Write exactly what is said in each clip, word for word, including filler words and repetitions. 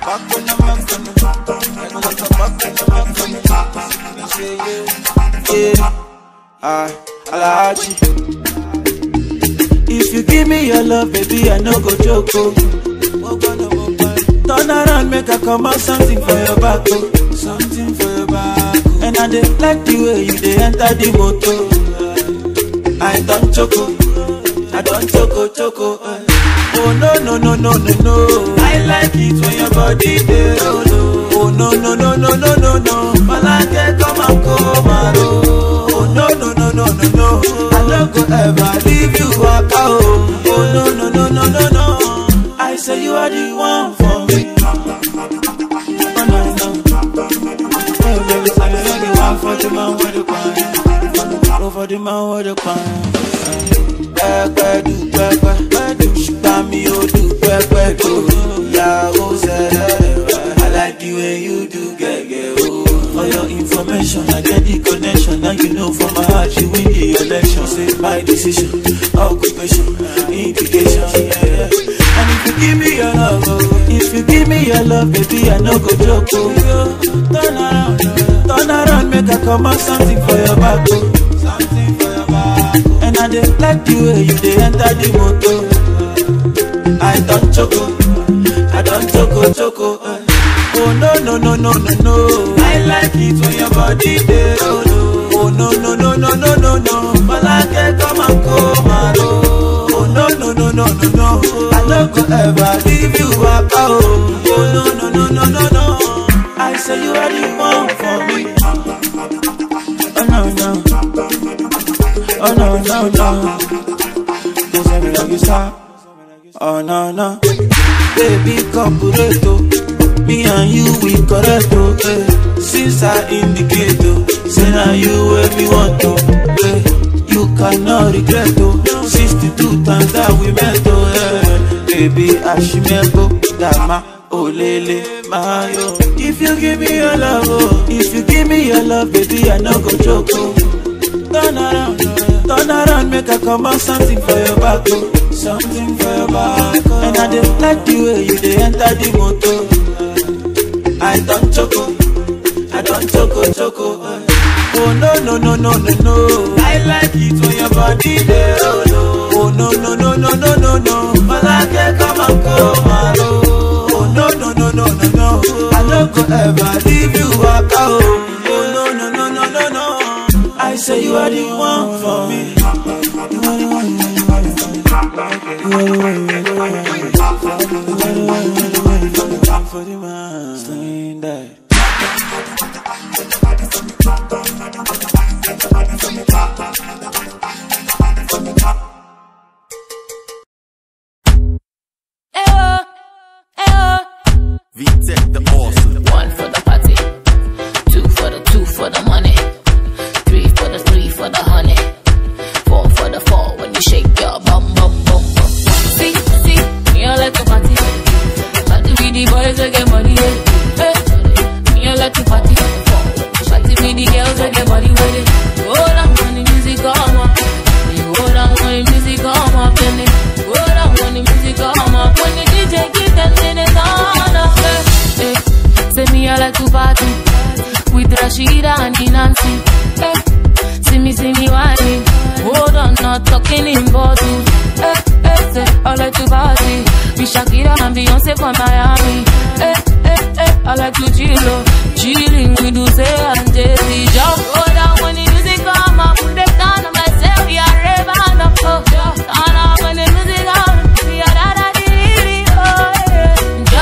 back on the back on the back on the back on the back on the say yeah, yeah. I, I like you. If you give me your love, baby, I no go joke. Oh. Turn around, make I come out something for your back. Oh. Something for your back. Oh. And I dey like the way you dey enter the motor. I don't choco, I don't choco choco. Oh no no no no no no. I like it when your body dey roll. Oh no no no no no no no. Malake come and come and roll. Oh no no no no no no. I don't go ever leave you walk out. Oh no no no no no no. I say you are the one for me. Oh no no. Oh baby, say you are the one for the man with the pan. Oh for the man with the pan. Pepe do pepe, do shita me oh do pepe do. Yeah oh say I like the way you do get get oh. For your information, I get the connection. Now you know from my heart you win the election. Say my decision, occupation, indication, yeah. And if you give me your love, oh, if you give me your love, baby, I no go joke. Oh. Turn around, turn around, make I come out something for your back. Oh. Something for your back. Oh. And I dey like the way you dey enter the motor. I don't choco, I don't choco choco. Uh. Oh no no no no no no. I like it when your body dey roll. Oh no no no no no no no. Malake come and come and roll. Oh no no no no no no. I don't go ever leave you walk out. Oh no no no no no no. I say you are the one for me. Oh no no. Oh no no no. Don't say me like you stop. Oh no no. Baby corporato. Me and you, we correct, okay. Since I indicate, oh, say now you where me want to, okay. You cannot regret, oh. sixty-two times that we met, oh, yeah. Baby, Ashimebo, Dama, oh, Lele, Mayo. If you give me your love, oh, if you give me your love, baby, I no go joke, oh. Turn around, turn around, make I come out something for your back, oh. Something for your back, oh. And I dey like the way you dey enter the motor. I don't choco, I don't choco choco. Oh no no no no no no. I like it when your body dey roll. Oh no no no no no no no. Malake come and come and roll. Oh no no no no no no. I don't go ever leave you walk out. Oh no no no no no no. I say you are the one for me. You are the one, you are the one, you are the one, you are the one, you are the one, you are the one, you are the one for the man. Sling that. Eyo, eyo. V-Tech the awesome. One for the party, two for the two for the money, three for the three for the honey, four for the four when you shake your bum bum bum bum. See, see, me I like to party, party with the boys that get money. Hey, me I like to party, party with the girls that get money with it. Go down when the music come up, go down when the music come up, then it go down when the music come up. When the D J give them, then it's on up. Hey, say me I like to party with Rashida and the Nancy. Hey, see me, see me whining. Hold on, not talking in bottles. Hey, hey, say I like to party with Shakira and Beyonce from Miami. Hey, hey, hey, I like to chill, chilling with Uze and Jay-Z. Just go down when the music come up. Break down on myself, we are raving up. Oh, turn up when the music come. We are da da di di. Oh yeah,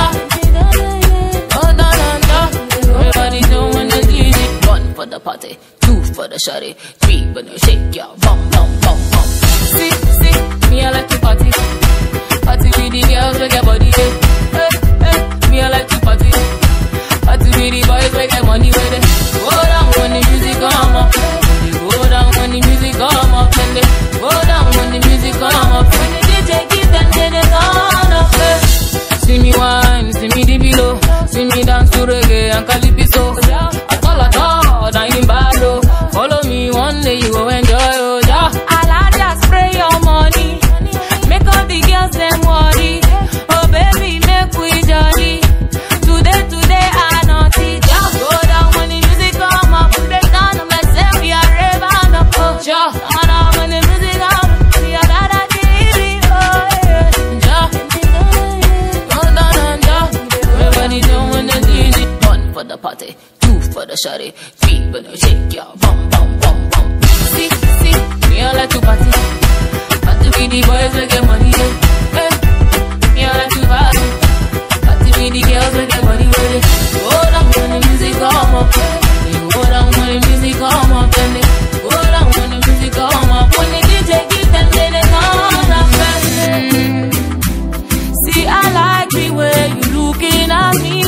oh no no no. Everybody doing the D J. One for the party, two for the shawty, three when you shake your bum bum bum bum. See see, me I like to party, party with the girls with their body. Hey hey, me I like to party, party with the boys with their money with it. Go down when the music come up, go down when the music come up, and they go down when the music come up. When the D J give them, then it's on up. See me wine, see me the below, see me dance to reggae and calypso. I call a dog, I ain't bad though. Follow me one shawty. Three for the shake your bum bum bum bum. See, see, me I like to party. Party with the boys we get money. Hey, me I like to party. Party with the girls we get money. Go down when the music come up. Go down when the music come up. Then they go down when the music come up. When the D J give them, then they come up. See, I like the way you looking at me.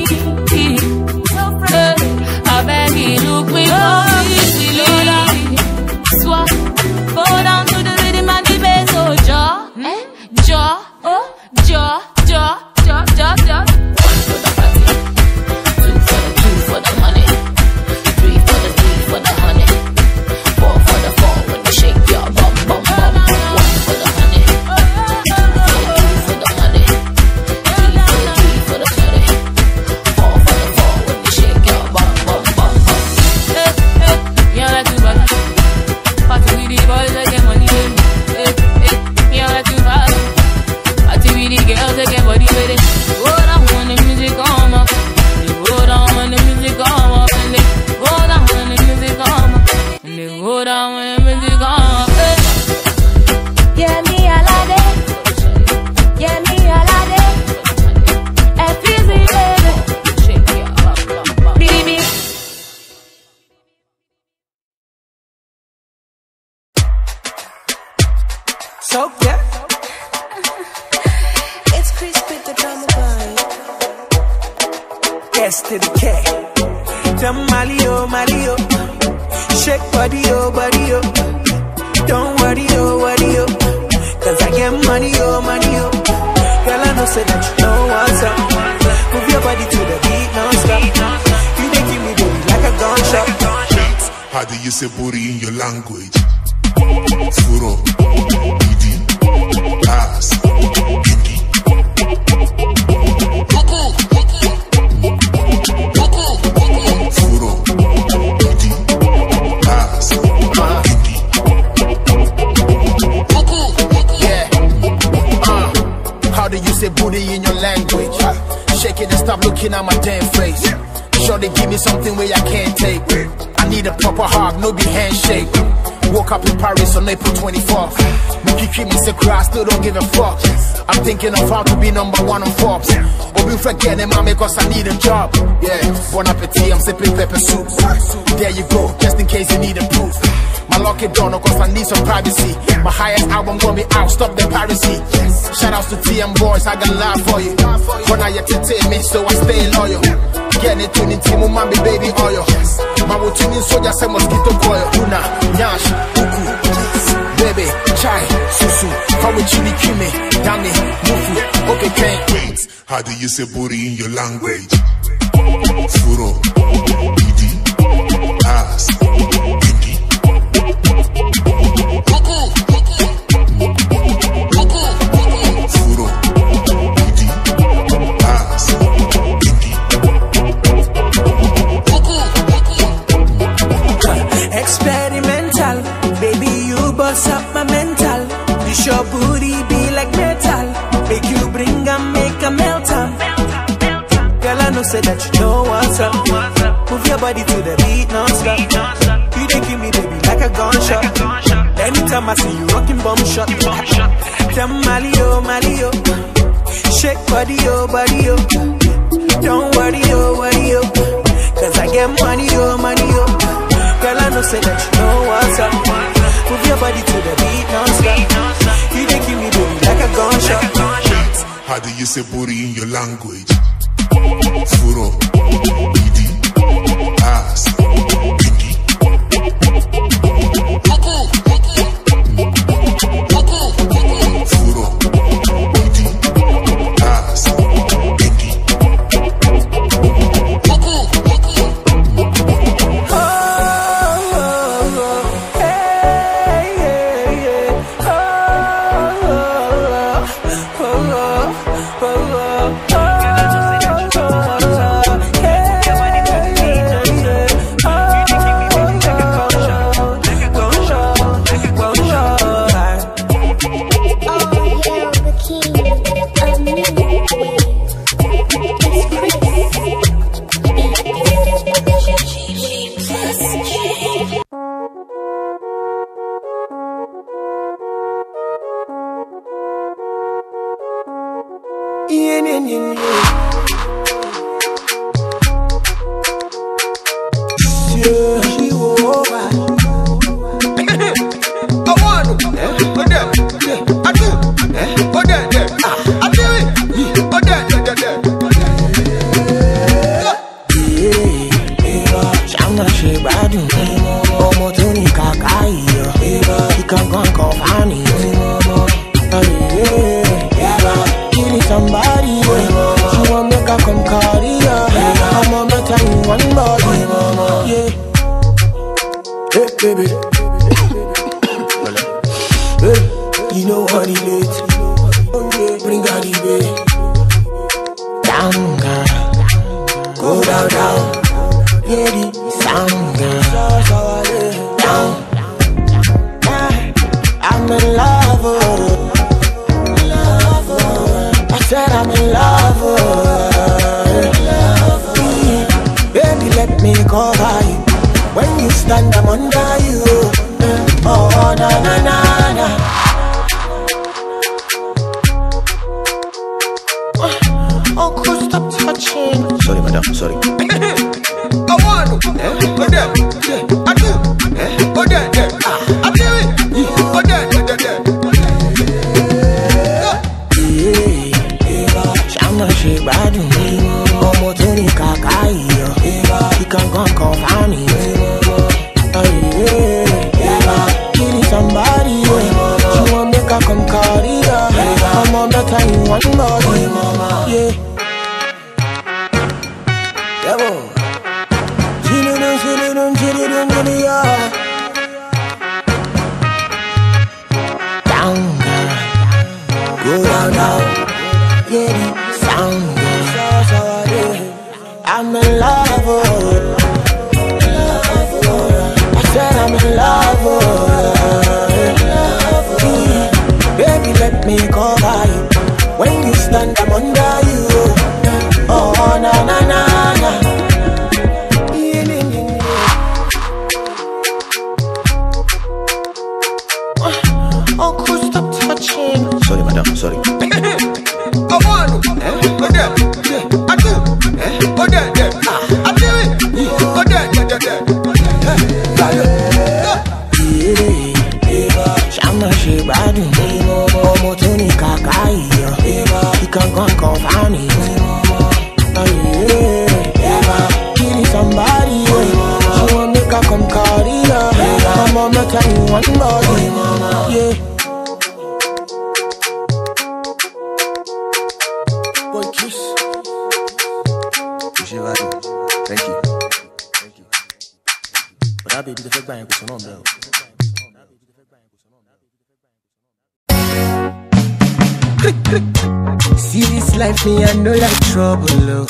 I beg you, look me up, easily. Swap, go down to the rhythm and the bass, oh, jaw, eh, jaw, oh, jaw, jaw, jaw, jaw, jaw. One for the party, two for the two for the money, three for the three for the honey, four for the four when you shake your bum bum bum. One for the honey, two for the two for the money, three for the three for the honey, four for the four when you shake your bum bum. Party with the boys, they get money, eh, eh. Me I like to party. Party with the girls, they get body with it. Go down when the music come up. They go down when the music come up. And they go down when the music come up. And they go down when the music come up, eh. Yeah, me I like it. Yeah, me I like it. F easy, baby. Shake your bum bum bum, baby. So yeah, it's Chris with the drama boy. S to the K. Tell Mali oh, Mali oh. Shake body oh, body oh. Don't worry oh, worry oh. Cause I get money oh, money oh. Girl I know say that you know what's up. Move your body to the beat non-stop. You dey give me booty like a gunshot. How do you say booty in your language? Furo, Idi, Ass, Pinky. Furo, Idi, Ass, Pinky. Yeah. Uh, how do you say booty in your language? Shake it and stop looking at my damn face. Sure they give me something where I can't take. I need a proper hug, no be handshake. Woke up in Paris on April twenty-fourth. Me kiki me say cry, still don't give a fuck. I'm thinking of how to be number one on Forbes. But we forgetting mommy cause I need a job. Yeah, bon appetit, I'm sipping pepper soup. There you go, just in case you need a proof. My lucky donor cause I need some privacy. My highest album gonna be out, stop the piracy. Shout outs to T M boys, I got love for you. When I entertain me, so I stay loyal. Get it to the team, mommy baby oil. My routine is soldier, say mosquito coil. Una, nyash, uku, baby, chai, susu. How we chili kime, dami, mufu. Okay, can't wait. How do you say booty in your language? Furo, Idi, Ass, Pinky. Furo, Idi, Ass, Pinky. Experimental, baby you bust up my mental. This your booty be like metal. Make you bring and make a melt am. Girl I know say that you know what's up. Move your body to the beat non-stop. You dey give me baby like a gunshot. Anytime I see you rocking bum shot. Tell Mali oh, Mali oh. Shake body oh, body oh. Don't worry oh, worry oh. Cause I get money oh, money oh. Girl I know say that you know what's up. Move your body to the beat non-stop. You dey give me baby like a gunshot. How do you say booty in your language? Furo, Idi, Ass, Pinky. Furo, Idi, Ass, Pinky. Oh, oh, oh, hey, yeah, yeah. Oh, oh, oh, oh, oh, oh, oh. It's Chris. yin yin yin yin. She over. I want to. Oh there, I do. Oh there, there. I do it. Oh there, there, there. Yeah, Shama she bad. Omo Tony Kakai. He can go and call Fanny. Yeah, killing somebody. She want make her come carry her. I'ma make her in one body. Yeah. Hey baby. Hey, you know what it is. Bring her the way. Down, girl. Go down, down. Yeah, the sound, girl. Down. I'm in love, oh. I said I'm in love, oh. Baby, let me cover you. When you stand, I'm under you. Oh, na na na na. Uncle, stop touching. Sorry, madam, sorry. I want to. Oh, there. I do. Oh, there, there. I do it. Oh, there, there, there. Yeah. Shama she bad. Omo Tony Kakai. He can go and call Fanny. Yeah. Killing somebody. She want make her come carry her. I'ma make her in one body. Yeah. Yeah, boy. Chillin', chillin', chillin', chillin', yeah. Down, girl. Go down, down. Yeah, the sound, girl. I'm in love, oh. I said I'm in love, oh. Baby, let me cover you. When you stand, I'm under you. Oh, na na na na. Uncle, stop touching. Sorry, madam, sorry. I want to. Oh there, I do. Oh there, there. I do it. Oh there, there, there. Yeah. Shama she bad. Omo Tony Kakai. He can go and call Fanny. Yeah. Killing somebody. She want make her come carry her. I'ma make her in one body. Yeah. Boy, kiss. Thank you. Thank you. But I'll be the first guy who's on bro. See this life, me I know like trouble, oh.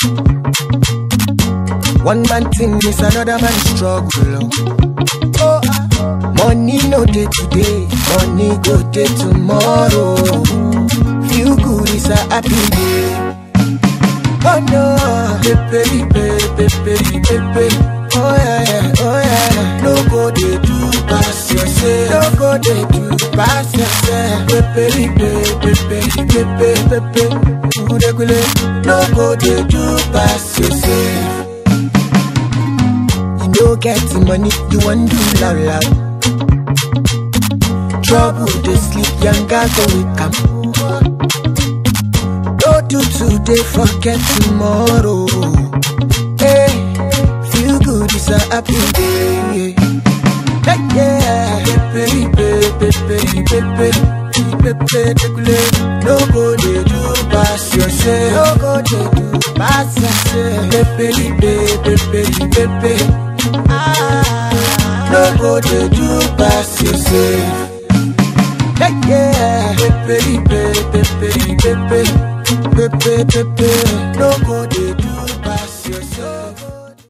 One man thing is another man struggle, oh. Oh, money no day today, money go day tomorrow. Feel good is a happy day. Oh no, pepe, pepe, pepe, pepe. Oh yeah, yeah, oh yeah. No go they do pass yourself. No go they do pass yourself. Pepe, pepe, pepe, pepe, pepe. No go they do pass yourself. You no get the money, you want to do loud loud. Trouble they sleep, young guy go with come. Don't do today, forget tomorrow. Hey, feel good, it's a happy day. Hey, yeah, pepe, pepe, pepe, pepe, pepe. No go they do pass yourself. No go they do pass yourself. Pepe, pepe, pepe, pepe. Ah, no go they do pass yourself. Hey, yeah, pepe, pepe, pepe, pepe. Pepe, pepe, no go dey